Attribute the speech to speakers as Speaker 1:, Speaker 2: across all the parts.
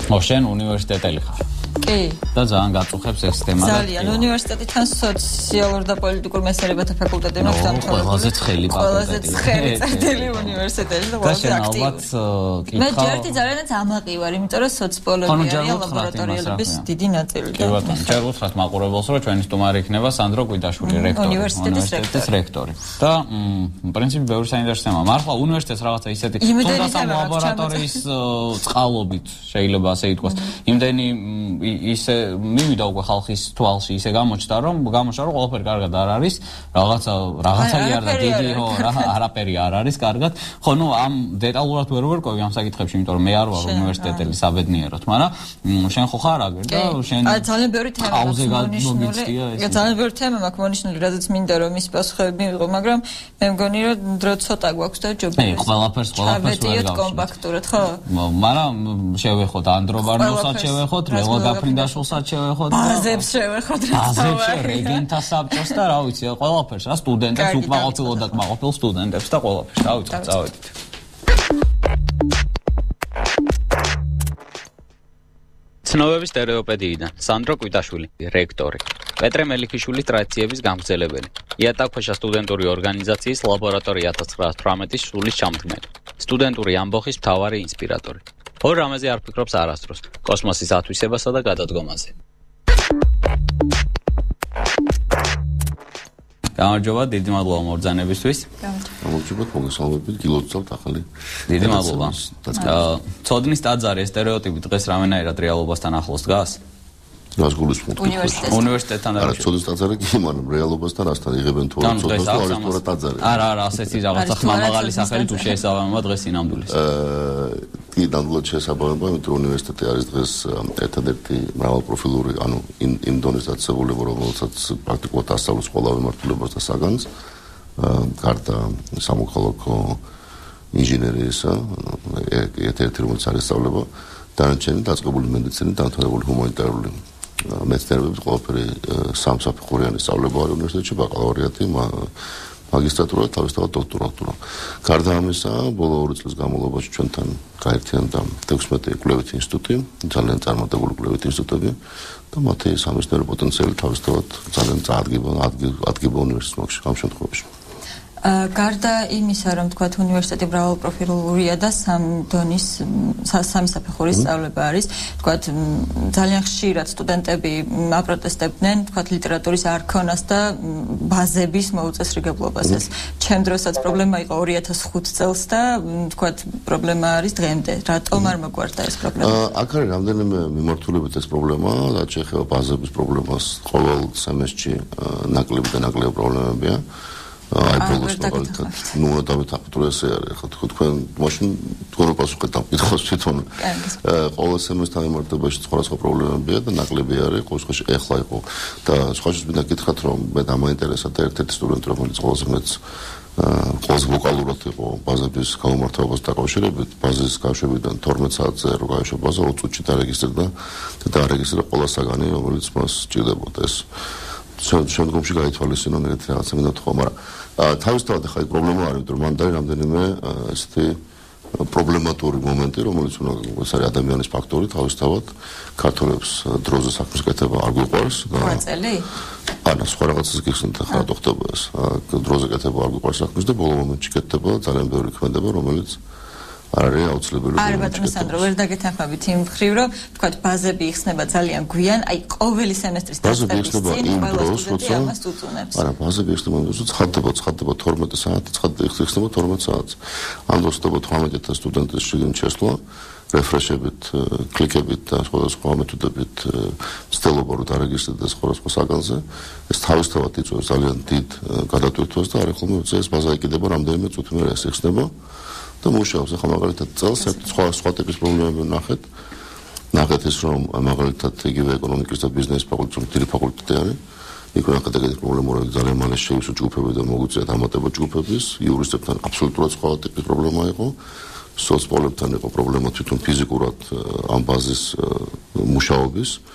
Speaker 1: მოშენ უნივერსიტეტელი ხარ.
Speaker 2: კი.
Speaker 1: და ძალიან გაწუხებს ეს თემა.
Speaker 2: ძალიან უნივერსიტეტთან სოციალურ და პოლიტიკურ მეცნიერებათა ფაკულტეტი მაქვს დამთავრებული.
Speaker 1: ყველაზე ცხელი ფაკულტეტი.
Speaker 2: ყველაზე ცხელი წერტილი უნივერსიტეტი და ყველაზე აქტიური. მე ჯერტი ძალიანაც ამაყი ვარ, იმიტომ რომ სოციოლოგია ლაბორატორიების დიდი ნაწილი.
Speaker 1: კი ბატონო, ჯერ უთხრათ მაყურებელს, რომ ჩვენი სტუმარი იქნება სანდრო კვიდაშვილი, რექტორი, უნივერსიტეტის რექტორი. და პრინციპი ბევრი საინტერესო თემაა. მართლა უნივერსიტეტს რაღაცა ისეთი თუნდაც ლაბორატორიის წყალობით შეიძლება ასე ითქვას. იმდენი ისე მივიდა უკვე ხალხის თვალში ისე გამოჩნდა რომ ყველაფერი კარგად არ არის რაღაცայի არ და დიდი არაფერი არ არის კარგად ხო ნუ ამ დეტალურად ვერ ვერკვევი ამ საკითხებში იმიტომ რომ მე არ ვარ უნივერსიტეტელი საბედნიეროდ მაგრამ შენ ხო ხარ აგერ და შენ
Speaker 2: ძალიან ბევრი თემა მაქვს ძალიან ბევრი თემა მაქვს მონიშნული რადგან მინდა რომ ის პასუხები მივიღო მაგრამ მე მგონი რომ დრო ცოტა გვაქვს და ჯობია
Speaker 1: ყველაფერს ვერ
Speaker 2: კომპაქტურად ხო
Speaker 1: მაგრამ შევეხოთ ანდრობარნოსაც შევეხოთ გაფრინდაშვილსაც შევეხოთ
Speaker 2: ბაზებს შევეხოთ
Speaker 1: ბაზებს რეგენტთა საბჭოს და რა ვიცი ყველაფერს რა სტუდენტებს უკმაყოფილო და კმაყოფილ სტუდენტებს და ყველაფერს დავიწყოთ წავედით ცნობების სტერეოპედიიდან სანდრო კვიტაშვილი რექტორი პეტრე მელიქიშვილის ტრადიციების გამგზელებელი იატაკქვეშა სტუდენტური ორგანიზაციის ლაბორატორია 1918-ის სულის ჩამდგმელი სტუდენტური ამბოხის მთავარი ინსპირატორი ორ რამეზე არ ფიქრობს არასდროს კოსმოსის ათვისებასა და გადადგომაზე. გამარჯობა, დიდი მადლობა მობრძანებისთვის.
Speaker 3: გამარჯობა, მოგესალმებით, გილოცავთ ახალი.
Speaker 1: დიდი მადლობა. ცოდნის ტაძარი სტერეოტიპი დღეს რამენაირად რეალობასთან ახლოს დგას?
Speaker 3: რას გულისხმობთ?
Speaker 1: უნივერსიტეტთან
Speaker 3: არა, ცოდნის ტაძარი კი, მაგრამ რეალობასთან რასთან იღებენ თუ არა ცოდნას თუ არის თუ არა ტაძარი.
Speaker 1: არა, ასეთი რაღაცა ხმამაღალი სახელით შეესაბამება დღეს ინამდვილეს.
Speaker 3: კი, ნამდვილად შეესაბამება, იმიტომ რომ უნივერსიტეტი არის დღეს ერთადერთი მრავალპროფილური, ანუ იმ დონის დაწესებულება, რომელსაც პრაქტიკულად ასწავლის ყველა მიმართულებას და საგანს, გარდა სამოქალაქო ინჟინერიისა, ერთ-ერთი რომელიც არის სწავლება, დანარჩენი დაწყებული მედიცინა, დამთავრებული ჰუმანიტარული მეცნიერებების ყველაფერი სამსაფეხურიანი სწავლება არის უნივერსიტეტში, ბაკალავრიატი, მაგისტრატურა, თავისთავად დოქტორატურა. გარდა ამისა, ბოლო 2 წლის განმავლობაში ჩვენთან გაერთიანდა 16 კვლევითი ინსტიტუტი, ძალიან წარმატებული კვლევითი ინსტიტუტები და მათი სამეცნიერო პოტენციალი თავისთავად ძალიან ადგება უნივერსიტეტში ამ შემთხვევაში.
Speaker 2: გარდა იმისა, რომ თქვათ უნივერსიტეტი მრავალპროფილურია და სამი საფეხურის სწავლება არის, თქვათ ძალიან ხშირად სტუდენტები აპროტესტებდნენ, თქვათ ლიტერატურის არქონას და ბაზების მოუწესრიგებლობას. ეს ჩემ დროსაც პრობლემა იყო 2005 წელს და თქვათ პრობლემა არის დღემდე. რატომ არ მოგვარდა ეს პრობლემა?
Speaker 3: აქ არის რამდენიმე მიმართულებით ეს პრობლემა, რაც შეეხება ბაზების პრობლემას ყოველ სემესტრში ნაკლები და ნაკლები პრობლემებია. აი ბოლოს მაგალითად ნუ დავეთანხმდით რომ ესე არის ხო თქვენ მაშინ თქვენ პასუხეთ ამ კითხვას თვითონ ყოველ სემესტრთან მიმართებაში სხვადასხვა პრობლემებია და ნაკლები არის ყოველთვის ეხლა იყო და სხვაშიც მინდა გითხრათ რომ მე დამაინტერესა და ერთ-ერთი სტუდენტი რომელიც ყველაზე ვოკალურად იყო ბაზების გამომართვებას დაკავშირებით ბაზის გაშვებიდან 12 საათზე რო გაიშვა ბაზა 20 წუთში დარეგისტრირდა და დაარეგისტრირა ყველა საგანი რომელიც მას სჭირდებოდა ეს შემდგომში გაითვალისწინონ ეგეთი რაღაცა მინდა თქვა, მაგრამ თავისთავად ახლა ეს პრობლემა არის, იმიტომ რომ მან დაი რამდენიმე ესეთი პრობლემატური მომენტი, რომელიც უნდა ეს არის ადამიანის ფაქტორი, თავისთავად ქართველებს დროზე საქმის კეთება არ გვიყვარს და
Speaker 2: წელი?
Speaker 3: არა, სხვა რაღაცას გიხსნით ახლა რა ხდება ეს. დროზე კეთება არ გვიყვარს საქმის და ბოლო მომენტში კეთდება ძალიან ბევრი ქმედება, რომელიც არის აუცილებელი.
Speaker 2: არა ბატონო სანდრო, ვერ დაგეთანხმებით იმ მხრივ, რომ თქვათ ბაზები იხსნება ძალიან გვიან, აი ყოველი სემესტრის
Speaker 3: დასწრების წინ ყველა სტუდენტი
Speaker 2: ამას უწუნებს.
Speaker 3: არა, ბაზები იხსნება, ცხადდება 12 საათი, იხსნება 12 საათს. ამ დროს ხდება 18000 სტუდენტის შიგნით შესვლა, რეფრეშებით, კლიკებით და სხვადასხვა მეთოდებით ცდილობა რომ დარეგისტრირდეს სხვადასხვა საგანზე. ეს თავისთავად იწვევს ძალიან დიდ გადატვირთვას და არ ხოლმე ეს ბაზა იკიდება რამდენიმე წუთი მერე ეს იხსნება. და მუშაობს ახლა მაგალითად წელს სხვა ტიპის პრობლემები ნახეთ ის რომ მაგალითად იგივე ეკონომიკის და ბიზნესის ფაკულტეტი დიდი ფაკულტეტი არის იქ ნახეთ ეგეთი პრობლემა რომ ძალიან მალე შეივსო ჯგუფები და მოგვიწია დამატება ჯგუფების იურისტებთან აბსოლუტურად სხვა ტიპის პრობლემა იყო სოციოლოგებთან იყო პრობლემა თვითონ ფიზიკურად ამ ბაზის მუშაობის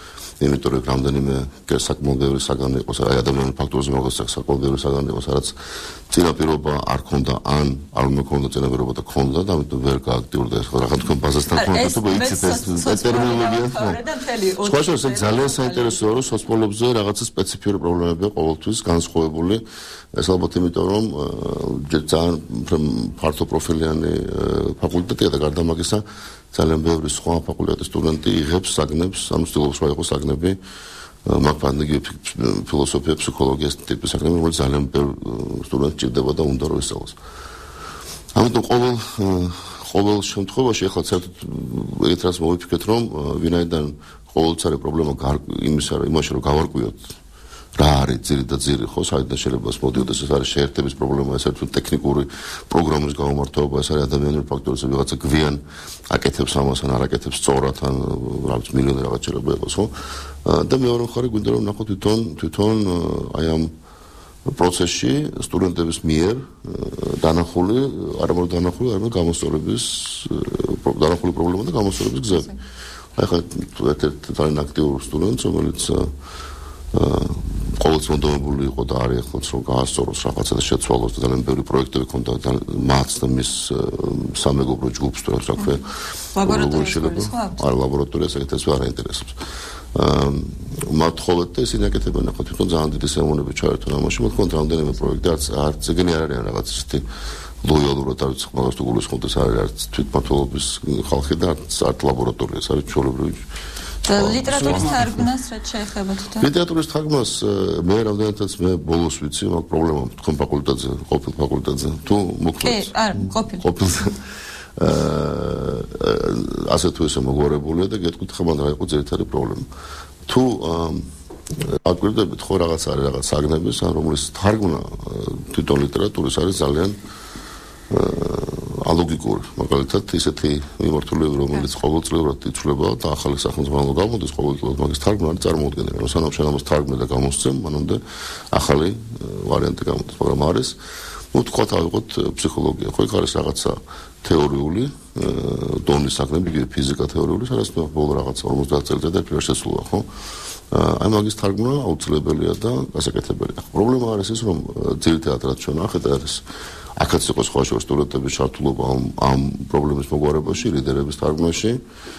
Speaker 3: იმიტომ რომ რამდენიმე საკმაოდ ბევრი საგანი იყოს, აი ადამიანის ფაქტორზე მაგას საკმაოდ ბევრი საგანი იყოს, რაც წინაპირობა არ ქონდა, ან არ მქონდა წინაპირობა და ქონდა, და ამიტომ ვერ გააქტიურდა ეს რაღაც თქვენ ბაზასთან ქონდა, თუ იცით ეს ტერმინოლოგია. სხვა შორის ძალიან საინტერესოა, რომ სოციოლოგიაზე რაღაცა სპეციფიური პრობლემებია ყოველთვის განსხვავებული. ეს ალბათ იმიტომ რომ ძალიან ფართო პროფილიანი ფაკულტეტია და გარდა მაგისა ძალიან ბევრი სხვა ფაკულტეტის სტუდენტი იღებს საგნებს, ანუ ცდილობს რომ იყოს საგნები მაგპანგი ფილოსოფია, ფსიქოლოგია ტიპის საგნები, რომელიც ძალიან ბევრი სტუდენტი ჭირდება და უნდა რომ ისწავლოს. ამიტომ ყოველ შემთხვევაში ახლა საერთოდ ეგეთ რას მოვიფიქრეთ, რომ ვინაიდან ყოველწლიურად პრობლემა იმაში რომ გავარკვიოთ რა არის ძირითადად ხო, საერთოდ შეიძლება მოდიოდეს ეს არის შეერთების პრობლემა, ეს არის ტექნიკური პროგრამის გამომართვება, ეს არის ადამიანური ფაქტორები, ვიღაცა გვიან აკეთებს ამას ან არ აკეთებს სწორად, ან რაღაც მილიონი რაღაც შეიძლება იყოს, ხო? და მეორე მხარე გვინდა რომ ნახოთ თვითონ აი ამ პროცესში სტუდენტების მიერ დანახული, არამედ გამოსწორების დანახული პრობლემა და გამოსწორების გზები. აი ხა ერთ ძალიან აქტიურ სტუდენტს, რომელიც ყოველთვის მონდომებული იყო და არის ახლა რომ გაასწოროს რაღაცა და შეცვალოს და ძალიან ბევრი პროექტები ქონდა მათ და მის სამეგობრო ჯგუფს თუ რა ქვია ლაბორატორიას აკეთებს არ აინტერესებს მათ ხოლმე და ისინი აკეთებენ ახლა თვითონ ძალიან დიდი სიამოვნებით ჩაერთონ ამაში მოთქვათ რამდენიმე პროექტი არც ეგენი არ არიან რაღაც ისეთი ლოიალურად არის მაგას თუ გულისხმობდეს არის თვითმმართველობის ხალხი და არც ლაბორატორიას არის ჩვეულებრივი
Speaker 2: ლიტერატურის თარგმნას რაც შეეხება თვითონ
Speaker 3: ლიტერატურის თარგმნას მე რამდენადაც მე ბოლოს ვიცი მაგ პრობლემა თქვენ ფაკულტეტზე ყოფილ ფაკულტეტზე თუ მოკლედ
Speaker 2: არ ყოფილ
Speaker 3: ასე თუ ესე მოგვარებულია და გეტყვით ხომ რა იყო ძირითადი პრობლემა თუ აკვირდებით ხო რაღაც არის რაღაც საგნების ან რომლის თარგმნა თვითონ ლიტერატურის არის ძალიან ალოგიკური მაგალითად ისეთი მიმართულება რომელიც ყოველწლიურად იცვლება და ახალი სახელმწიფო გამოდის ყოველწლიურად მაგის თარგმნა არ წარმოუდგენელი რომ სანამ შენ ამას თარგმნე და გამოსცემ მანამდე ახალი ვარიანტი გამოდის მაგრამ არის ну თქვა ავიღოთ ფსიქოლოგია ხო იქ არის რაღაცა თეორიული დონის საგნები ფიზიკა თეორიული სადაც ბოლო რაღაცა 50 წელიწადია პირველ შესულა ხო აი მაგის თარგმნა აუცილებელია და გასაკეთებელია პრობლემა არის ის რომ ძირითადად რაც ჩვენ ახეთ არის აქაც იყო სხვა სტუდენტების ჩართულობა ამ პრობლემის მოგვარებაში, ლიდერების თარგმნაში,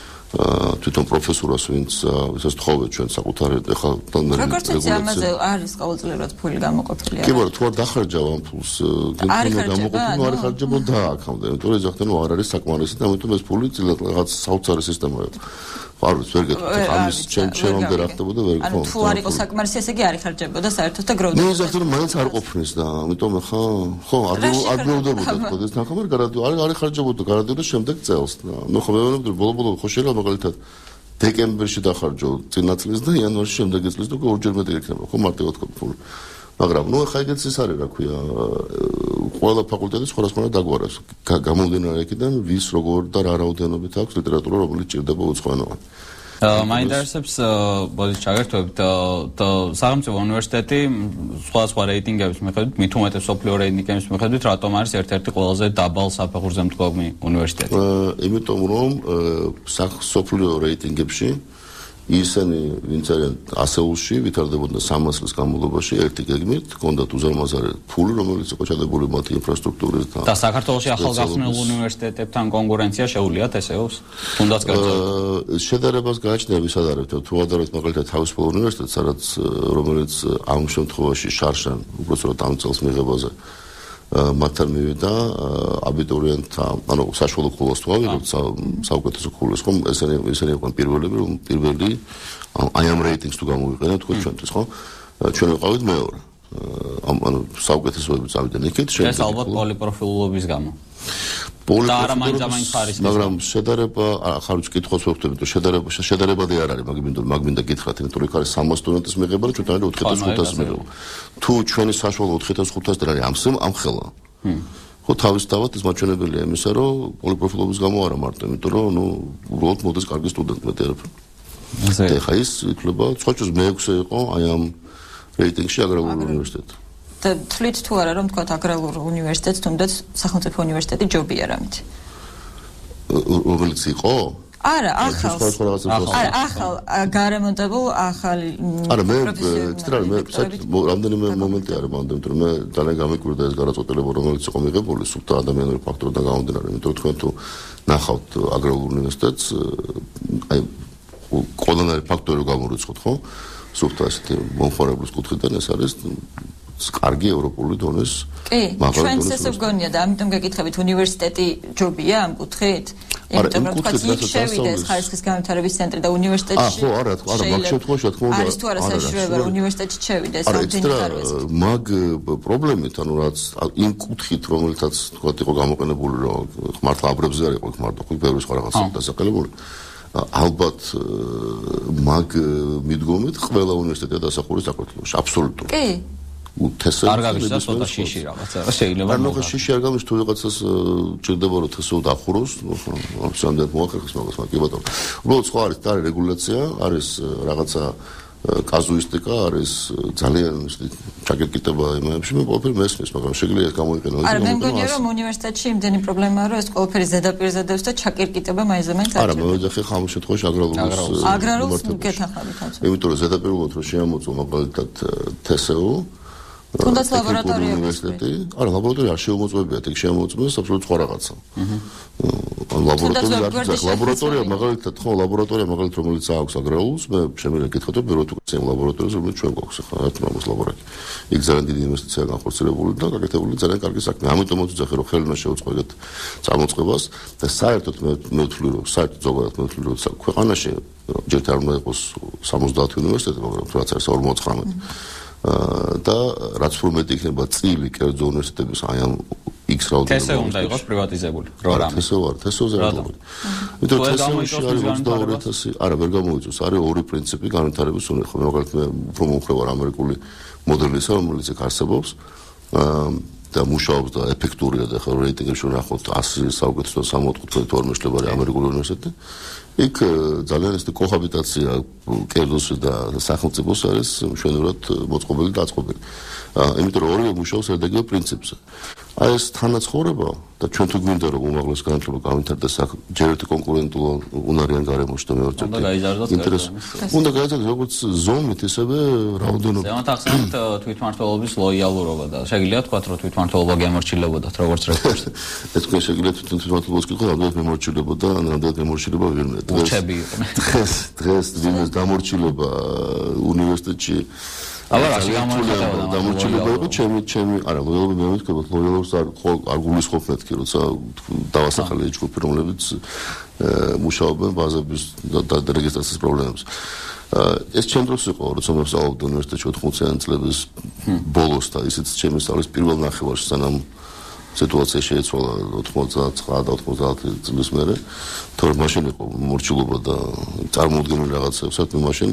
Speaker 3: თვითონ პროფესორას ვინც ვისაც თხოვეთ ჩვენ საკუთარი ეხლა
Speaker 2: როგორც იცი ამაზე არის ყოველწლიურად ფული გამოყოფილი
Speaker 3: კი მაგრამ თუ არ დახარჯავ ამ ფულს გამოყოფილი არ ხარჯებოდა აქამდე იმიტომ რომ ზოგადად არ არის საკმარისი და ამიტომ ეს ფული რაღაც საოცარი სისტემაა არ ვიცი ვერ გეტყვით ამის ჩემამდე რა ხდებოდა ვერ გქონდა
Speaker 2: ანუ თუ არ იყო საკმარისი ესე იგი არ იხარჯებოდა საერთოდ და გროვდა
Speaker 3: ნუ ზოგადად მაინც არ ყოფნის და ამიტომ ხო არ გროვდებოდა თქო ეს ნახამარ არ იხარჯებოდა გარანტიულად შემდეგ წელს ნუ ხო მე ბოლო ხო შეიძლება მაგალითად დეკემბერში დახარჯო წინა წლის და იანვარში შემდეგი წლის და ორჯერ მეტი იქნება ხო მარტივად ხო ფული მაგრამ ნუ ხა ეგეც ის არის რა ქვია ყველა ფაკულტეტი სხვადასხვანაირად დაგვარავს გამომდინარე იქიდან ვის როგორ და რა რაოდენობით აქვს ლიტერატურა რომელიც ჭირდება უცხოენოვანი
Speaker 1: მაინტერესებს ბოდიშ ჩაგერთვებთ და სახელმწიფო უნივერსიტეტი სხვა რეიტინგების მიხედვით მით უმეტეს სოფლიო რეიტინგების მიხედვით რატომ არის ერთ-ერთი ყველაზე დაბალ საფეხურზე მდგომი უნივერსიტეტი
Speaker 3: იმიტომ რომ სოფლიო რეიტინგებში ისინი ვინც არიან ასეულში ვითარდებოდნენ 300 წლის განმავლობაში ერთი გეგმით ჰქონდათ უზარმაზარი ფული რომელიც იყო ჩადებული მათი ინფრასტრუქტურის
Speaker 1: და საქართველოში ახალგაზრდულ უნივერსიტეტებთან კონკურენცია შეუძლიათ ესეოს თუნდაც გაიწევს
Speaker 3: შედარებას გააჩნია ვისად არის თუ ადარეთ მაგალითად თავისუფალ უნივერსიტეტს სადაც რომელიც ამ შემთხვევაში შარშან უბრალოდ ამ წელს მიღებაზე მათთან მივიდა აბიტურიენტთა ანუ საშუალო ქულას თუ ავიღოთ საუკეთესო ქულას ხომ ესენი იყვნენ პირველი აი ამ რეიტინგს თუ გამოვიყენოთ თქო ჩვენთვის ხო ჩვენ ვიყავით მეორე ანუ საუკეთესოები წავიდნენ იქით
Speaker 1: ეს ალბათ პოლიპროფილულობის გამო და არა მაინც ხარისხის
Speaker 3: მაგრამ შედარება ახლა ვიცი კითხოს ვეუბნები თუ შედარებადი არ არის მაგმინდა გითხრათ იმიტომ რომ იქ არის 300 სტუდენტის მიღება და ჩვენ არის 4500 მიღება თუ ჩვენი საშუალო 4500 არის ამ ხელა ხო თავისთავად ის მაჩვენებელია იმისა რომ პოლიპროფილობის გამო არა მარტო იმიტომ რომ ნუ უბრალოდ მოდის კარგი სტუდენტი მეტი არაფერი და ხა ის იქნება სხვაჩოს მე-6 იყო აი ამ რეიტინგში აგრარული უნივერსიტეტი
Speaker 2: და თვლით თუ არა რომ თქვა აგრარულ უნივერსიტეტს თუნდაც სახელმწიფო უნივერსიტეტი ჯობია რამით
Speaker 3: რომელიც იყო
Speaker 2: არა, ახალ გარემონტებულ ახალი
Speaker 3: არა მე რამდენიმე მომენტი არის მანდ იმიტომ რომ მე ძალიან გამიკვირდა ეს გადაწყვეტილება რომელიც იყო მიღებული სუფთა ადამიანური ფაქტორიდან გამომდინარე იმიტომ რომ თქვენ თუ ნახავთ აგრარულ უნივერსიტეტს აი ყველანაირი ფაქტორი გამორიცხოთ ხო სუფთა ასეთი მომხმარებლის კუთხიდან ეს არის კარგი ევროპული დონის
Speaker 2: მაგალითად ჩვენს ესე გონია და ამიტომ გეკითხებით უნივერსიტეტი ჯობია ამ კუთხით იმიტომ რომ თქვა იქ შევიდეს ხარისხის განვითარების ცენტრი და უნივერსიტეტში
Speaker 3: ხო არა მაგ შემთხვევაში რა თქმა უნდა
Speaker 2: არის თუ არა საშუალება რომ უნივერსიტეტში შევიდეს ამდენი ხარისხი
Speaker 3: მაგ პრობლემით ანუ რაც იმ კუთხით რომელთაც თქვა იყო გამოყენებული რომ მართლა აბრებზე არ იყო მარტო ბევრი სხვა რაღაცა დასაყენებული ალბათ მაგ მიდგომით ყველა უნივერსიტეტია დასახური საქართველოში აბსოლუტურად
Speaker 2: კი
Speaker 1: არ გავიშვა ცოტა შიში რაღაცა რა შეიძლება
Speaker 3: ანუ შიში არ გამიშ თუ რაღაცას ჭირდება რომ თესო დახუროს სამდენ მოახერხოს მაგას კი ბატონო უბრალოდ სხვა არის და რეგულაცია არის რაღაცა კაზუისტიკა არის ძალიან ჩაკეტკიტება იმებში მე ყველაფერი მესმის მაგრამ შეგვიძლია ეს გამოიყენო
Speaker 2: არა მე მგონია რომ უნივერსიტეტში იმდენი პრობლემაა რომ ეს ყველაფერი ზედაპირზე დევს და ჩაკეტკიტება მაინც
Speaker 3: არა მე ვეძახი ხომ შემთხვევაში
Speaker 2: აგრარულს გეთანხმებით თავს
Speaker 3: იმიტომ რომ ზედაპირულად რომ შეამოწო მაგალითად თესეო
Speaker 2: თუნდაც ლაბორატორია
Speaker 3: უნივერსიტეტი არა ლაბორატორია არ შეუმოწმებიათ ეგ შეამოწმებს აბსოლუტურად სხვა რაღაცა ლაბორატორია მაგალითად ხო ლაბორატორია მაგალითად რომელიც აქვს აგრაულს მე შემიძლია გითხრათ რომ ბევრად უკეთ იმ ლაბორატორიას რომელიც ჩვენ გვაქვს ახლა რა თქმა უნდა ლაბორატორია იქ ძალიან დიდი ინვესტიცია განხორციელებული და გაკეთებული ძალიან კარგი საქმე ამიტომ მოძახე რომ ხელმა შეუწყო ეგეთ წარმოწყებას და საერთოდ მე ვთვლი რომ საერთოდ ზოგადად მე ვთვლი რომ ქვეყანაში ჯერ არ უნდა იყოს 70 უნივერსიტეტი მაგრამ რაც არის 49 და რაც უფრო მეტი იქნება წილი კერძო უნივერსიტეტების აი ამ X რაოდენობით
Speaker 1: თესო უნდა იყოს პრივატიზებული რა რამე
Speaker 3: თესოზე არ არის იმიტომ რომ თესოში არის 22000 არა ვერ გამოიწვევს არის ორი პრინციპი განვითარების უნივერსიტეტი მაგალითად მე უფრო მომხრე ვარ ამერიკული მოდელისა რომელიც იქ არსებობს და მუშაობს და ეფექტურია და ხო რეიტინგებში ნახოთ 100 საუკეთესო 65 მეშლებარი ამერიკული უნივერსიტეტი იქ ძალიან ეს კოჰაბიტაცია კერძოსა და სახელმწიფოს არის მშვენივრად მოწყობილი და აწყობილი. იმიტომ რომ ორივე მუშაობს ერთდაგებულ პრინციპზე. აი ეს თანაცხოვრება და ჩვენ თუ გვინდა რომ უმაღლეს განათლება განვითარდეს ჯერ ერთი კონკურენტულ უნარიან გარემოში და მეორე უნდა გაიზარდოს როგორც ზომით ისევე რაოდენობით.
Speaker 1: ზემოთ ახსენეთ თვითმმართველობის ლოიალურობა და შეგიძლია თქვათ რომ თვითმმართველობა გემორჩილებოდათ როგორც რესურსი.
Speaker 3: ეს თქვენ შეგიძლიათ თვითმმართველობას გიყო რამდენად მემორჩილებოდა ან რამდენად მემორჩილება ვერმე. დღეს ძინეს დამორჩილება უნივერსიტეტში
Speaker 1: აბა რაში
Speaker 3: დამორჩილება იყო ჩემი არა ლოიალობა მე ვიტყვი ლოიალობას არ გულისხმობ მეთქი როცა დავასახელე ჯგუფი რომლებიც მუშაობენ ბაზების და რეგისტრაციის პრობლემებს ეს ჩემ დროს იყო როცა მე ვსწავლობდი უნივერსიტეტში 80-იანი წლების ბოლოს და ისიც ჩემი სწავლის პირველ ნახევარში სანამ სიტუაცია შეიცვალა 99 და 90 წლის მერე თორემ მაშინ იყო მორჩილობა და წარმოუდგენელი რაღაცა საერთოდ მაშინ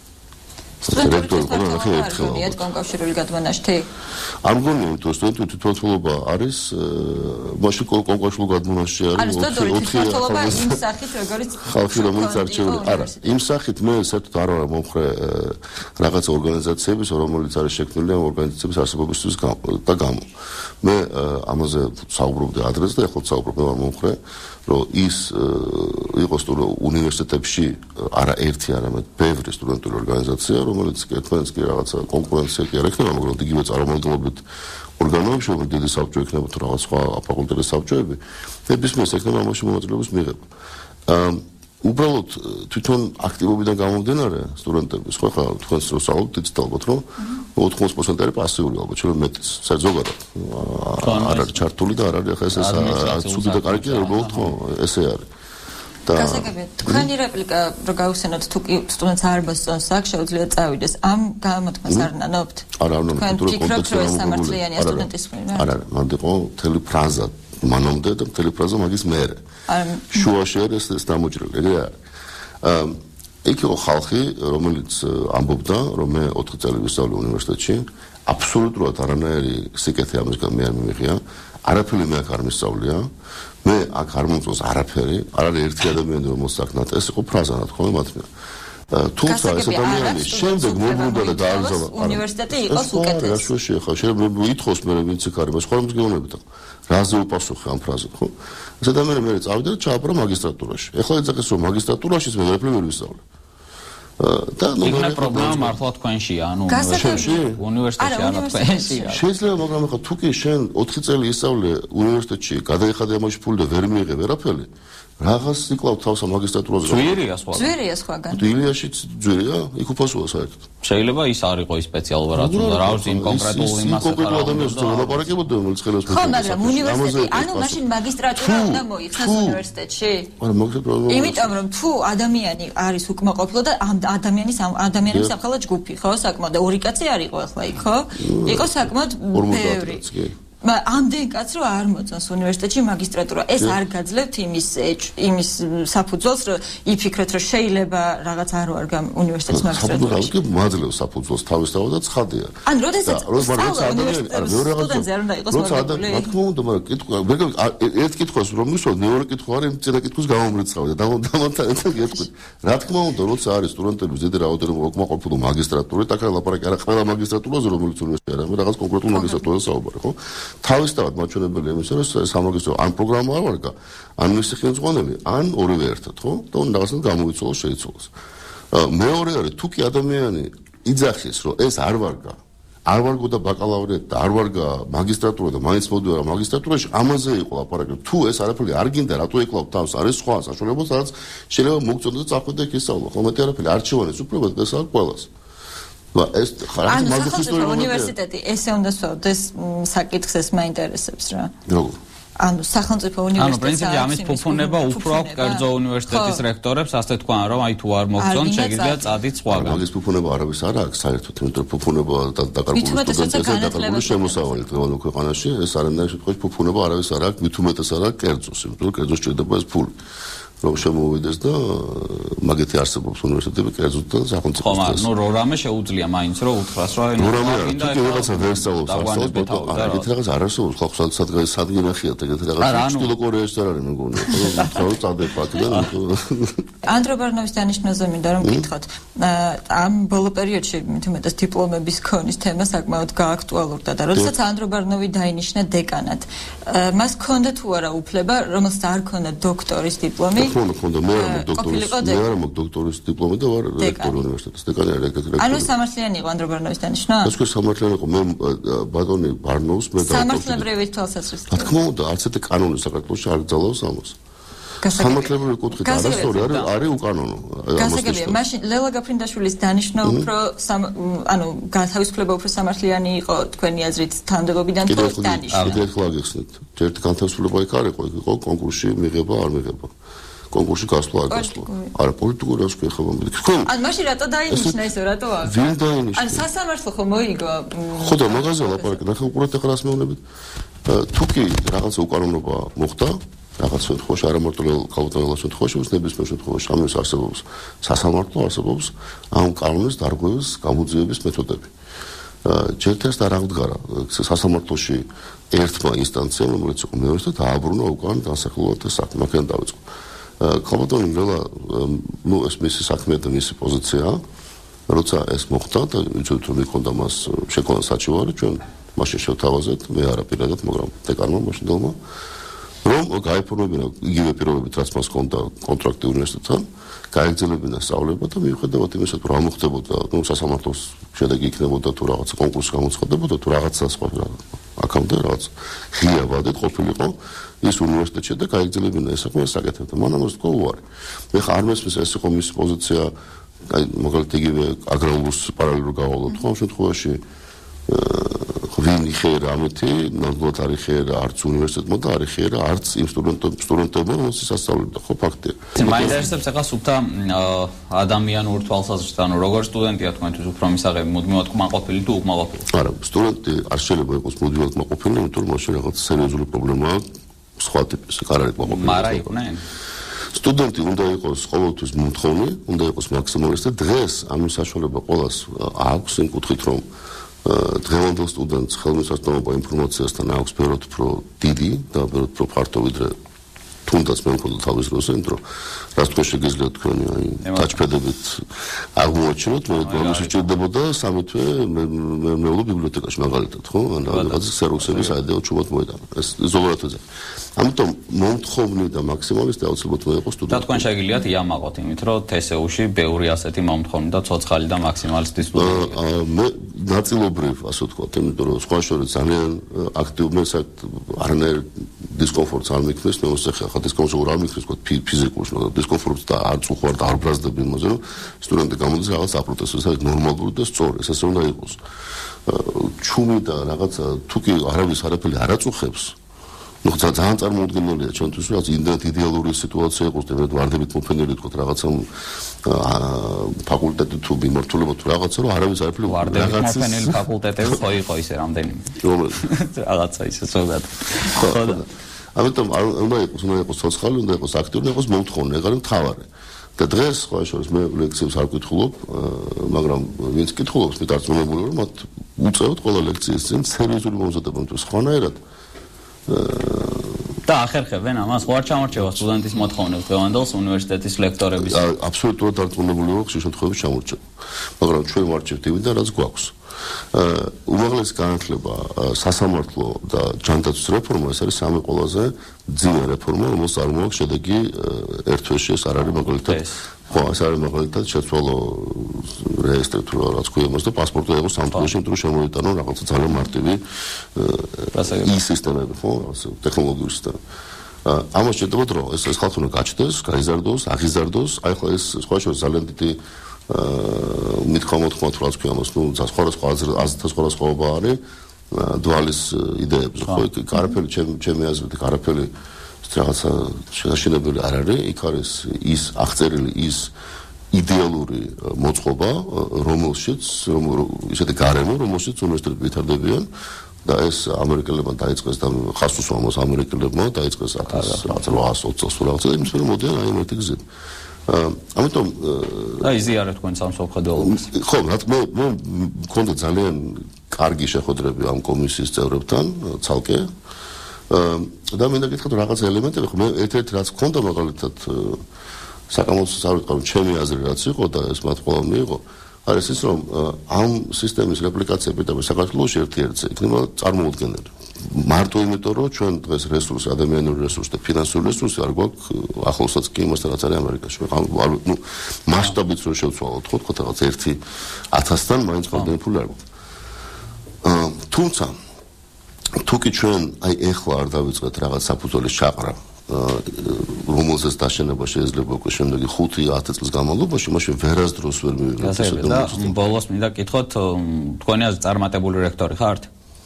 Speaker 2: რექტორი ყოლა ნახე ერთხელ გონიათ კონკავშირული გადმონაშთი
Speaker 3: არ მგონია იმიტომ სტუდენტი თვითმმართველობა არის მაშინ კონკურსულ გადმონაშთი არის 4
Speaker 2: თვითმმართველობა იმ სახით როგორც
Speaker 3: ხალხი რომელიც არჩეული არა იმ სახით მე საერთოდ არ ვარ მომხრე რაღაც ორგანიზაციების რომელიც არის შექმნილი ამ ორგანიზაციების არსებობისთვის და გამო მე ამაზე საუბრობდი ადრეს და ეხლა საუბრობ მე მომხრე რომ ის იყოს თუ უნივერსიტეტებში არა ერთი არამედ ბევრი სტუდენტური ორგანიზაცია რომელიც ერთმანეთს კი რაღაცა კონკურენცია კი არ ექნება მაგრამ იგივე წარმომადგენლობით ორგანოებში რომ დიდი საბჭო ექნება თუ რაღაც სხვა ფაკულტეტის საბჭოები ნებისმიერ ექნება ამაში მონაწილეობის მიღება უბრალოდ თვითონ აქტივობიდან გამომდინარე სტუდენტების ხო ხა თქვენს რო საუბრობთ იცით ალბათ რომ 80% არის პასიური ალბათ შეიძლება მეტიც ზოგადად არ არის ჩართული და არ არის ხა ეს ცუდი და კარგი უბრალოდ ხო ესე არის და
Speaker 2: თქვენი რეპლიკა რო გავხსენოთ თუ კი სტუდენტს არ მოსწონს აქ შეუძლია წავიდეს ამ გამოთქმას არ ნანობთ
Speaker 3: არა არ ნანობთ
Speaker 2: თუ კონტექსტი სამართლიანია სტუდენტის
Speaker 3: არა მანდ იყო მთელი ფრაზა მანამდე და მთელი ფრაზა მაგის მერე შუაში არის ეს დამოჭრილი ეგრე არის იქ იყო ხალხი რომელიც ამბობდა რომ მე 4 წელი ვისწავლე უნივერსიტეტში აბსოლუტურად არანაირი სიკეთე ამისგან მე არ მიმიღია არაფერი მე აქ არ მისწავლია მე აქ არ მომწონს არაფერი არ არის ერთი ადამიანი რომელსაც აქ ეს იყო ფრაზა რა თქმა უნდა მათმა თუმცა ეს ადამიანი შემდეგ მოგვიდა და გააგზავნა
Speaker 2: უნივერსიტეტი იყოს უკეთესი.
Speaker 3: რა შეიძლება შეიძლება ითხოვს მე ვინც იქ არის, მას ხომ მიგეუბნებით ხო? რაზე უპასუხე ამ ფრაზით ხო? ეს ადამიანი მე წავიდა და ჩააბრა მაგისტრატურაში. ეხლა ეძახეს რომ მაგისტრატურაშიც მე ვერაფერი ვერ ვისწავლე. და
Speaker 1: ნუ პრობლემა მართლა თქვენშია, ანუ უნივერსიტეტში არა თქვენშია.
Speaker 3: შეიძლება, მაგრამ ხა თუ კი შენ 4 წელი ისწავლე უნივერსიტეტში, გადაიხადე ამაში ფული და ვერ მიიღე ვერაფერი, რაღაც იკლავ თავს მაგისტრატურაზე.
Speaker 1: ძვირია სხვა.
Speaker 2: ძვირია სხვაგან.
Speaker 3: ილიაშიც ძვირია, იქ უფასოა საერთოდ.
Speaker 1: შეიძლება ის არ იყო სპეციალურად, რაც უნდა რა ვიცი, კონკრეტულ იმას
Speaker 3: ახლა ადამიანს ლაპარაკებოდა ხელს
Speaker 2: ხო, მაგრამ უნივერსიტეტი, ანუ მაშინ მაგისტრატურა უნდა მოიხსნას უნივერსიტეტში?
Speaker 3: არა, მაგისტრატურა.
Speaker 2: იმიტომ რომ თუ ადამიანი არის უკმაყოფილო და ამ ადამიანის სამხელო ჯგუფი, ხო, საკმაოდ 2 კაცი არ იყო ახლა იქ, ხო? იყო საკმაოდ ბევრი. ამდენ კაც რო არ მოწონს უნივერსიტეტში მაგისტრატურა, ეს არ გაძლევთ იმის საფუძველს, რომ იფიქრეთ, რომ შეიძლება რაღაც არ ვარ უნივერსიტეტის მაგისტრატურაში.
Speaker 3: საფუძველს მაძლევს საფუძველს თავისთავადაც ხადია.
Speaker 2: ან როდესაც სტუდენტზე არ უნდა იყოს მაგისტრატურა.
Speaker 3: რა თქმა უნდა, მაგრამ კითხვა, ერთ კითხვას რომ მისვლა, მეორე კითხვა არის წინა კითხვის გამომრიცხავი და დამონტაჟე გეტყვით. რა თქმა უნდა, როცა არის სტუდენტების დიდი რაოდენობა უკმაყოფილო მაგისტრატურით, აქ ლაპარაკი არა ყველა მაგისტრატურაზე, რომელიც უნივერსიტეტი არის, რაღაც კონკრეტულ მაგისტრატურაზე საუბარი, ხო? თავისთავად მაჩვენებელი იმისა, რომ სამაგისტრო ან პროგრამა არ ვარგა, ან მისი ხელმძღვანელი, ან ორივე ერთად, ხო? და რაღაცნაირად გამოიცვალოს, შეიცვალოს. მეორე არის, თუ კი ადამიანი იძახის, რომ ეს არ ვარგა, არ ვარგო და ბაკალავრიატი და არ ვარგა მაგისტრატურა და მაინც მოდიოდა მაგისტრატურაში, ამაზე იყო ლაპარაკი. თუ ეს არაფერი არ გინდა, რატო ეკლავ თავს, არის სხვა საშუალება, სადაც შეიძლება მოგწონდეს და წახვიდე იქ ისწავლა. ხომ არაფერი არჩევანის უფლება და ეს არ ყველას. ეს
Speaker 2: ხარაგის მაგისტრის უნივერსიტეტი ესე უნდა სწავლდეს საკითხს ეს მაინტერესებს რა.
Speaker 3: როგორ?
Speaker 2: ანუ სახელმწიფო უნივერსიტეტი.
Speaker 1: ანუ პრინციპი ამის ფუფუნება უფრო აქვს კერძო უნივერსიტეტის რექტორებს, ასე თქვა, რომ აი თუ არ მოგწონთ, შეგიძლია წადით სხვაგან.
Speaker 3: მაგის ფუფუნება არავის არ აქვს საერთოდ, იმიტომ რომ ფუფუნება დაკარგული სტუდენტებისა და დაკარგული შემოსავალი დღევანდელ ქვეყანაში, ეს არანაირ შემთხვევაში ფუფუნება არავის არ აქვს, მით უმეტეს არ აქვს კერძოს, იმიტომ რომ კერძოს ჭირდება ეს ფული. რომ შემოვიდეს და მაგეთი არსებობს უნივერსიტეტები კერძოდ და სახელმწიფო.
Speaker 1: ხო, მაგრამ ნუ რამე შეუძლია მაინც რომ უთხრას რა
Speaker 3: რამე თუ რაღაცა ვერ სწავლობს ასწავლოს არა ეგეთი რაღაც არ არსებობს ხო სადგინახიათ ეგეთი რაღაც ჩtildeო კორეაში არ არის მეგონი ხო წადე პაკიდან
Speaker 2: ანდრობარნოვის დანიშნულზე მინდა რომ გითხოთ ამ ბოლო პერიოდში თუმეტეს დიპლომების ქონის თემა საკმაოდ გააქტუალურდა და როდესაც ანდრობარნოვი დაინიშნა დეკანად მას ჰქონდა თუ არა უფლება რომელსაც არ ჰქონდა დოქტორის დიპლომი
Speaker 3: ხონდა მე არ მაქვს დოქტორის დიპლომი და ვარ რექტორი უნივერსიტეტის დეკანი რექტორი.
Speaker 2: ანუ სამართლიანი იყო ანდრობარნოვის დანიშნა?
Speaker 3: ეს კი სამართლიანი იყო. მე ბატონი ბარნოვს მე და
Speaker 2: სამართლებრივი თვალსაზრისით.
Speaker 3: რა თქმა უნდა, არც ერთი კანონი საქართველოში არ გძალავს ამას. სამართლებრივი კუთხით არასწორი არის უკანონო.
Speaker 2: გასაგებია, მაშინ ლელა გაფრინდაშვილის დანიშნა უფრო ანუ გათავისუფლება უფრო სამართლიანი იყო თქვენი აზრით თანამდებობიდან თუ დანიშნა?
Speaker 3: კიდევ ახლა გიხსნით. ერთი განთავისუფლება იქ არ იყო, იქ იყო კონკურსში მიღება არ მიღება. კონკურსში გასვლა არ გასვლა. არა პოლიტიკური რას ხება მე.
Speaker 2: ან მაშინ რატო დაინიშნა ისე რატო არ?
Speaker 3: ვინ დაინიშნა?
Speaker 2: ან სასამართლო ხო მოიგო?
Speaker 3: ხო და მაგაზე ლაპარაკი, ნახე უყურეთ ახლა რას მეუბნებით. თუ კი რაღაცა უკანონობა მოხდა, რაღაც შემთხვევაში არ ამორტოლ კალკულატორის შემთხვევაში, ნებისმიერ შემთხვევაში ამის არსებობს სასამართლო არსებობს ამ კანონის დარღვევის გამოძიების მეთოდები. ჯერჯერობით არ აღდგარა სასამართლოში ერთმა ინსტანციამ, რომელიც იყო მეორე და დააბრუნა უკან დასახელოთ საქმე, მაქედან დავიწყო. კალკულატორი ნელა ნუ ეს მისი საქმე და მისი პოზიცია, როცა ეს მოხდა და ვიჩვენეთ რომ იქონდა მას შეკონა საჩივარი, ჩვენ მაშინ შევთავაზეთ, მე არა პირადად, მაგრამ დეკანმა მაშინ დალმა რომ გაიფორმებინა იგივე პირობებით რაც მას ჰქონდა კონტრაქტი უნივერსიტეტთან, გაეგრძელებინა სწავლება და მიუხედავად იმისა, თუ რა მოხდებოდა, ნუ სასამართლოს შედეგი იქნებოდა თუ რაღაცა კონკურსი გამოცხადდებოდა, თუ რაღაცა სხვა აქამდე რაღაც ღია ვადით ყოფილიყო ის უნივერსიტეტში და გაეგრძელებინა ეს საქმე საკეთებდა. მანამ ეს თქო უარი. მე ხარ არ მესმის ეს იყო მისი პოზიცია, აი მაგალითად იგივე აგრარულს პარალელურად გავალოთ ხო ამ შემთხვევაში ვინ იხერა ამეთი, ნამდვილად არ იხერა არც უნივერსიტეტმა და არ იხერა არც იმ სტუდენტებმა, რომელსაც ასწავლებდა, ხო ფაქტია.
Speaker 1: მაინტერესებს ახლა სუფთა ადამიანურ თვალსაზრისით, ანუ როგორ სტუდენტია თქვენთვის უფრო მისაღები, მუდმივად კმაყოფილი თუ უკმაყოფილი?
Speaker 3: არა, სტუდენტი არ შეიძლება იყოს მუდმივად კმაყოფილი, იმიტომ რომ მაშინ რაღაც სერიოზული პრობლემა აქვს სხვა ტიპის, არ არის კმაყოფილი.
Speaker 1: მარა იყვნენ?
Speaker 3: სტუდენტი უნდა იყოს ყოველთვის მომთხოვნი, უნდა იყოს მაქსიმალისტი. დღეს ამის საშუალება ყველას აქვს იმ კუთხით, რომ დღევანდელ სტუდენტს ხელმისაწვდომობა ინფორმაციასთან აქვს ბევრად უფრო დიდი და ბევრად უფრო ფართო ვიდრე თუნდაც მე მქონდა თავის დროზე, იმიტომ რომ რაც თქვენ შეგიძლიათ თქვენი აი ტაჩპედებით აღმოაჩინოთ, მე გამის შეჭირდებოდა 3 თვე მე ვიყო ბიბლიოთეკაში მაგალითად, ხო? ან რაღაც სერვისების აიდეო ჩუმად მოედანა. ეს ზოგადად ამიტომ მომთხოვნი და მაქსიმალისტი აუცილებლად მე იყო სტუდენტი.
Speaker 1: და თქვენ შეგიძლიათ იამაყოთ იმით, რომ TSU-ში ბევრი ასეთი მომთხოვნი და ცოცხალი და მაქსიმალისტი სტუდენტია.
Speaker 3: მე ნაწილობრივ, ასე ვთქვათ, იმიტომ რომ სხვა შორის ძალიან აქტიურია არანაირ დისკომფორტს არ მიქნის, მე მოსახე ხა დისკომფორტს არ მიქნის, ვთქვათ, ფიზიკურს, მაგრამ დისკომფორტს და არ წუხარ და არ ბრაზდები იმაზე, რომ სტუდენტი გამოდის რაღაც აპროტესტებს, ეს ნორმალური და სწორი, ეს ასე უნდა იყოს. ჩუმი და რაღაცა თუ კი არავის არაფერი არ აწუხებს, ну ძალიან წარმოუდგენელია ჩვენთვის რაც იდეალური სიტუაცია იყოს და მე ვარდებით მოფენილი თქო რაღაცა ფაკულტეტი თუ მიმართულება თუ რაღაცა რომ არავის არაფერი
Speaker 1: ვარდებით მოფენილი ფაკულტეტები ხო იყო ისე რამდენიმე რაღაცა ისე ზოგადად ხო
Speaker 3: ამიტომ უნდა იყოს ცოცხალი უნდა იყოს აქტიური უნდა იყოს მომთხოვნი ეგ არის მთავარი და დღეს სხვა შორის მე ლექციებს არ ვკითხულობ მაგრამ ვინც კითხულობს მე დარწმუნებული ვარ რომ მათ უწევთ ყველა ლექციის წინ სერიოზული მომზადება იმიტომ სხვანაირად
Speaker 1: და ახერხებენ ამას ხო არ ჩამორჩება სტუდენტის მოთხოვნებს დღევანდელს უნივერსიტეტის ლექტორების
Speaker 3: აბსოლუტურად დარწმუნებული ვარ ხშირ შემთხვევაში ჩამორჩება მაგრამ ჩვენ ვარჩევთ იმიდან რაც გვაქვს უმაღლესი განათლება სასამართლო და ჯანდაცვის რეფორმა ეს არის სამი ყველაზე ძლიერი რეფორმა რომელსაც არ მოაქვს შედეგი ერთ თვეში ეს არ არის მაგალითად ხო ეს არის მაგალითად შეცვალო რეესტრი თუ რაღაც ქვია მას და პასპორტი იყოს სამთვეში იმიტომ რომ შემოიტანო რაღაცა ძალიან მარტივი ის სისტემები ხო ტექნოლოგიური სისტემა ამას შედებოდ რომ ეს ხალხი უნდა გაჩნდეს გაიზარდოს აღიზარდოს აი ხო ეს სხვა შორის ძალიან დიდი მithkomot ხმოთ რაც ქვია მას ნუ სხვადასხვა აზრთა სხვადასხვაობა არის დუალის იდეებზე ხო არაფერი ჩემი აზრით არაფერი რაღაცა შეაშინებელი არ არის იქ არის ის აღწერილი ის იდეალური მოწყობა რომელშიც ისეთი გარემო რომელშიც უნივერსიტეტები ვითარდებიან და ეს ამერიკელებმა დაიწყეს და ხას უსვამოს ამერიკელებმა დაიწყეს 1820 წელს რაღაცა იმის რომ მოდიან აი მეთქი გზით ამიტომ
Speaker 1: აი ზიარეთ თქვენ სამსახურდელობას
Speaker 3: ხო მე მქონდა ძალიან კარგი შეხვედრები ამ კომისიის წევრებთან ცალკე და მინდა გითხრათ რაღაც ელემენტები ხო მე ერთ-ერთი რაც მქონდა მაგალითად საკამოცოს არ ვიტყვი ჩემი აზრი რაც იყო და ეს მათ ყველამ მიიღო არის ის რომ ამ სისტემის რეპლიკაციები და საქართველოში ერთ-ერთზე იქნება წარმოუდგენელი მარტო იმიტომ რომ ჩვენ დღეს რესურსი ადამიანური რესურსი და ფინანსური რესურსი არ გვაქვს ახლოსაც კი იმასთან რაც არის ამერიკაში ნუ მასშტაბით რო შევცვალოთ ხო თქვა რაღაც 1000-დან მაინც ხალხი ფული არ გვაქვს თუმცა თუ კი ჩვენ აი ეხლა არ დავიწყეთ რაღაც საფუძვლის ჩაყრა რომელზეც დაშენება შეიძლება უკვე შემდეგი 5-10 წლის განმავლობაში მაშინ ვერასდროს ვერ მივიღებთ
Speaker 1: და ბოლოს მინდა გითხოთ თქვენი აზრით წარმატებული რექტორი ხართ?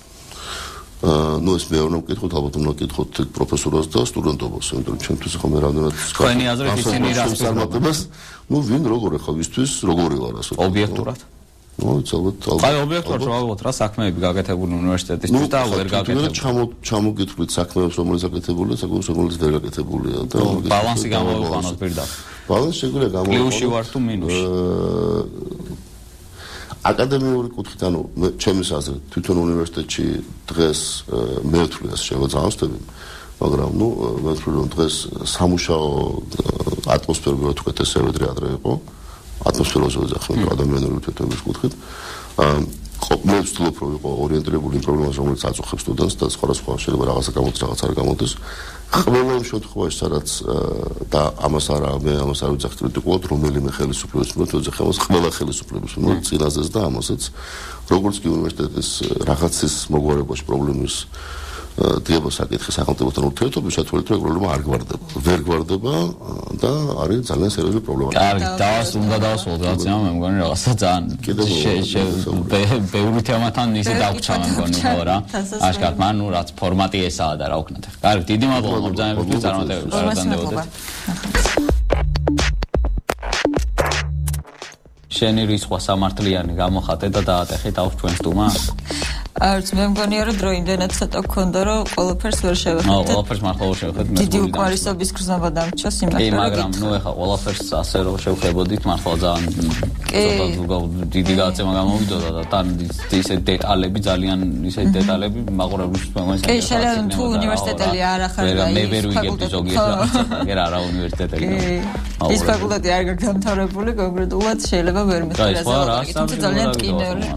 Speaker 3: ну ეს მე უნდა ვკითხოთ ალბათ უნდა ვკითხოთ პროფესორას და სტუდენტობას იმიტომ რომ ჩვენთვის ხო მე რამდენად
Speaker 1: თქვენი აზრით ისინი რას
Speaker 3: წარმატებას ну ვინ როგორ ხა ვისთვის როგორი ვარ ასე
Speaker 1: ობიექტურად
Speaker 3: ну целот
Speaker 1: აი ობიექტურად ვაღოთ რა საქმეები გაკეთებული უნივერსიტეტისთვის და ვერ გაკეთებული
Speaker 3: ჩამოგითვლით საქმეებს რომელიც გაკეთებულია საქმეებს რომელიც ვერ გაკეთებულია და
Speaker 1: ბალანსი გამოვიყვანოთ პირდაპირ
Speaker 3: ბალანსი შეგვიძლია გამოვიყვანოთ
Speaker 1: პლუსში ვარ თუ მინუსში
Speaker 3: აკადემიური კუთხით ანუ ჩემის აზრით თვითონ უნივერსიტეტში დღეს მე ვთვლი ასე შევაძავსტები მაგრამ ну მე ვთვლი რომ დღეს სამუშაო ატმოსფერო ვთქვათ უკეთესია ვიდრე ადრე იყო ატმოსფეროზე ვეძახმე ადამიანური თვითოების კუთხით მე ვცდილობ რომ იყო ორიენტირებული პრობლემას რომელიც აწუხებს სტუდენტს და სხვადასხვა შეიძლება რაღაცა გამოდის რაღაც არ გამოდის ყველა იმ შემთხვევაში სადაც და ამას არ ვიძახ კრიტიკულად რომელიმე ხელისუფლების მიმართ ვეძახ ამას ყველა ხელისუფლების მიმართ წინაზეც და ამასაც როგორც კი უნივერსიტეტის რაღაცის მოგვარებაში პრობლემის დილო საკითხი სახელმწიფოთან ურთიერთობის შეცვლით რომ პრობლემა არ გვარდება ვერ გვარდება და არის ძალიან სერიოზული პრობლემა
Speaker 1: კარგი უნდა დავასრულოთ რაღაცა მე მგონი რაღაცა ძალიან ბევრი თემათან ისე დავჭა მე მგონი ხო რა აშკარად მან ნუ რაც ფორმატი ესაა და რა ვქნათ კარგი დიდი მადლობა მობრძანებისთვის წარმატებებს გარდანდებოდეთ შენი რისხვა სამართლიანი გამოხატე და დაატეხე თავს ჩვენ სტუმარს
Speaker 2: არც მე მგონია რომ დრო იმდენად ცოტა გქონდა რომ ყველაფერს ვერ შევეხეთ.
Speaker 1: ყველაფერს მართლა ვერ შევეხეთ.
Speaker 2: დიდი უკმარისობის გრძნობა დამრჩა სიმართლე.
Speaker 1: კი, მაგრამ ნუ ეხა ყველაფერს ასე რომ შევხებოდით მართლა ძალიან ცოტა დიდი გაწევა გამოვიდოდა და თან ისე დეტალები ძალიან ისე დეტალები მაყურებელს მოგონს.
Speaker 2: კი, შეიძლება თუ უნივერსიტეტელი არ ახარ და
Speaker 1: მე ვერ ვიგებდი ზოგიერთ რაღაცას, აგერ არა უნივერსიტეტელი.
Speaker 2: ის ფაკულტეტი არ გაგამთავრებული, კონკრეტულად შეიძლება ვერ მეთქრაზე. თუმცა ძალიან ტკინეული.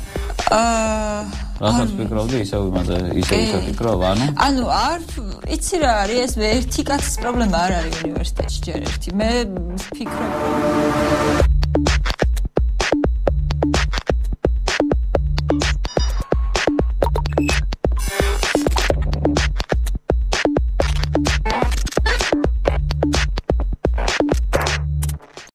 Speaker 1: რასაც ფიქრობდი, ისევ იმაზე, ისევ ფიქრობ,
Speaker 2: ანუ არ იცი რა არის ეს ერთი კაცის პრობლემა არ არის უნივერსიტეტში ჯერ ერთი. მე ვფიქრობ